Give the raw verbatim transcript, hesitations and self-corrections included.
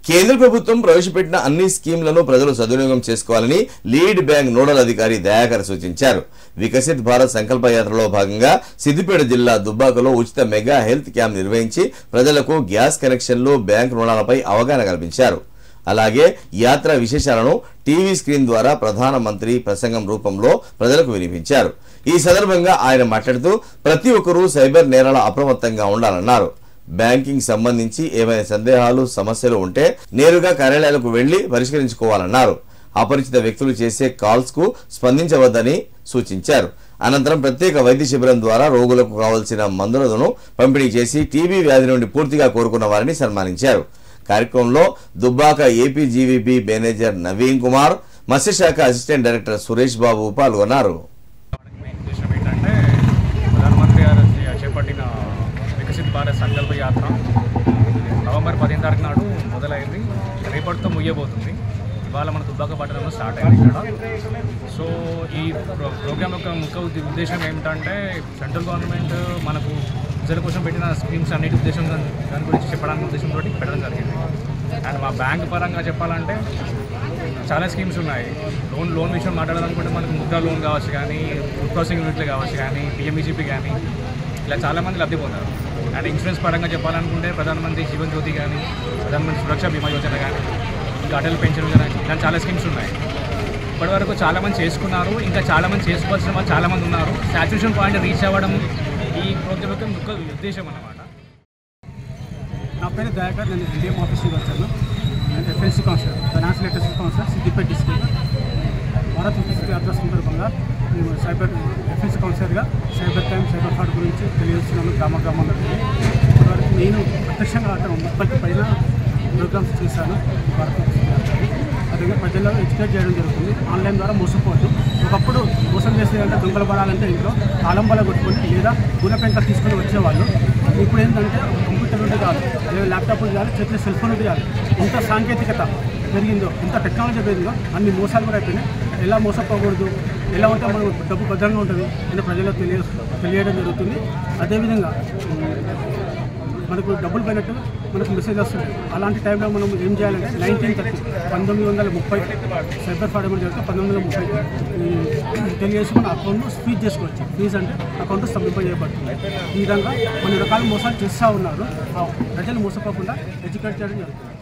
కేంద్ర ప్రభుత్వం ప్రవేశపెట్టిన అన్ని స్కీమ్లను ప్రజలు సద్వినియోగం చేసుకోవాలని లీడ్ బ్యాంక్ నోడల్ అధికారి దయాకర్ సూచించారు. వికసిత్ భారత్ సంకల్ప యాత్రలో భాగంగా సిద్దిపేట జిల్లా దుబ్బాకలో ఉచిత మెగా హెల్త్ క్యాంప్ నిర్వహించి ప్రజలకు గ్యాస్ కనెక్షన్లు, బ్యాంక్ రుణాలపై అవగాహన కల్పించారు. అలాగే యాత్ర విశేషాలను టీవీ స్క్రీన్ ద్వారా ప్రధానమంత్రి ప్రసంగం రూపంలో ప్రజలకు వినిపించారు. ఈ సందర్భంగా ఆయన మాట్లాడుతూ ప్రతి ఒక్కరూ సైబర్ నేరాల అప్రమత్తంగా ఉండాలన్నారు. బ్యాంకింగ్ సంబంధించి ఏమైనా సందేహాలు, సమస్యలు ఉంటే నేరుగా కార్యాలయాలకు వెళ్లి పరిష్కరించుకోవాలన్నారు. అపరిచిత వ్యక్తులు చేసే కాల్స్ కు స్పందించవద్దని సూచించారు. అనంతరం ప్రత్యేక వైద్య శిబిరం ద్వారా రోగులకు కావాల్సిన మందులను పంపిణీ చేసి టీబీ వ్యాధి నుండి పూర్తిగా కోరుకున్న వారిని సన్మానించారు. కార్యక్రమంలో దుబ్బాక ఏపీజీవీబీ మేనేజర్ నవీన్ కుమార్, మత్స్యశాఖ అసిస్టెంట్ డైరెక్టర్ సురేష్ బాబు పాల్గొన్నారు. చేపట్టిన వికసిత్ భారత్ సంకల్ప యాత్ర నవంబర్ పదిహేను తారీఖు నాడు మొదలైంది. రేపటితో ముగియబోతుంది. ఇవాళ మన దుబ్బాక పట్టణంలో స్టార్ట్ అయింది ఇక్కడ. సో ఈ ప్రోగ్రామ్ యొక్క ముఖ్య ఉద్దేశం ఏమిటంటే సెంట్రల్ గవర్నమెంట్ మనకు ప్రజల కోసం పెట్టిన స్కీమ్స్ అన్నిటి ఉద్దేశం దాని గురించి చెప్పడానికి ఉద్దేశంతో పెట్టడం జరిగింది. అండ్ మా బ్యాంక్ పరంగా చెప్పాలంటే చాలా స్కీమ్స్ ఉన్నాయి. లోన్ లోన్ విషయం మాట్లాడాలనుకుంటే మనకు ముద్రా లోన్ కావచ్చు, కానీ ఫుడ్ ప్రాసెసింగ్ యూనిట్లు కావచ్చు, కానీ పిఎంఈజీపీ కానీ ఇలా చాలామంది లబ్ధి పొందారు. అండ్ ఇన్సూరెన్స్ పరంగా చెప్పాలనుకుంటే ప్రధానమంత్రి జీవన్ జ్యోతి కానీ, ప్రధానమంత్రి సురక్ష బీమా యోజన కానీ, ఇంకా అటల్ పెన్షన్ యోజన, ఇలా చాలా స్కీమ్స్ ఉన్నాయి. ఇప్పటివరకు చాలామంది చేసుకున్నారు. ఇంకా చాలామంది చేసుకోవాల్సిన వాళ్ళు చాలామంది ఉన్నారు. సాచ్యురేషన్ పాయింట్ రీచ్ అవ్వడం ఈ ప్రోగ్రామ్ యొక్క ముఖ్య ఉద్దేశం అన్నమాట. నా పేరు దయాకర్. నేను ఎన్డీఎం ఆఫీస్కి వచ్చాను. నేను FNC counsellor, financial literacy counsellor, Siddipet district. Bharat Viksit Yatra సందర్భంగా మేము సైబర్ ఎఫ్ఎన్సీ కౌన్సిలర్గా సైబర్ క్రైమ్, సైబర్ ఫ్రాడ్ గురించి తెలియజేస్తున్నాను గ్రామ గ్రామంలో. ఇప్పటివరకు నేను ప్రత్యక్షంగా ముప్పైకి పైన ప్రోగ్రామ్స్ చేశాను. భారత్ వికసిత్ యాత్రని అదే ప్రజల్లో ఎడ్యుకేట్ చేయడం జరుగుతుంది. ఆన్లైన్ ద్వారా మోసపోవద్దు. ఒకప్పుడు మోసం చేసేదంటే దొంగలు పడాలంటే ఇంట్లో తాళంబాల కొట్టుకొని లేదా గుణ పెంకలు తీసుకొని వచ్చేవాళ్ళు. ఇప్పుడు ఏంటంటే కంప్యూటర్ ఉంటే కాదు, లేదా ల్యాప్టాప్ ఉంటే కాదు, చేతిలో సెల్ ఫోన్ ఉంటే కాదు. ఎంత సాంకేతికత పెరిగిందో, ఎంత టెక్నాలజీ పెరిగిందో అన్ని మోసాలు కూడా అయిపోయినాయి. ఎలా మోసపోకూడదు, ఎలా ఉంటే మనం డబ్బు భద్రంగా ఉంటుంది అని ప్రజలకు తెలియ తెలియడం జరుగుతుంది. అదేవిధంగా మనకు డబ్బులు పోయినట్టు మనకు మెసేజ్ వస్తుంది. అలాంటి టైంలో మనం ఏం చేయాలంటే నైన్టీన్ థర్టీ పంతొమ్మిది వందల ముప్పై సైబర్ ఫ్రాడ్ ఏమైనా జరిగితే పంతొమ్మిది వందల ముప్పై తెలియజేసి మన అకౌంట్ను ఫ్రీజ్ చేసుకోవచ్చు. ఫ్రీజ్ అంటే అకౌంట్ స్తంభింపజేయబడుతుంది. ఈ విధంగా కొన్ని రకాల మోసాలు చేస్తూ ఉన్నారు. ప్రజలు మోసపోకుండా ఎడ్యుకేట్ చేయడం జరుగుతుంది.